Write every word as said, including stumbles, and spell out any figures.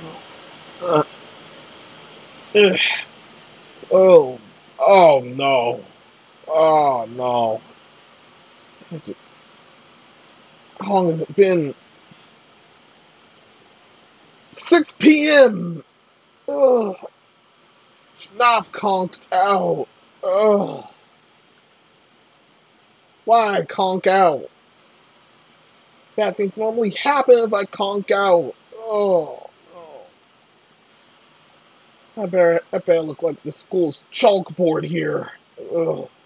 Uh, ugh. Oh, oh no. Oh no. How long has it been? six p m Ugh. Should not have conked out. Ugh. Why conk out? Bad things normally happen if I conk out. Oh, oh. I better, I better look like the school's chalkboard here. Ugh.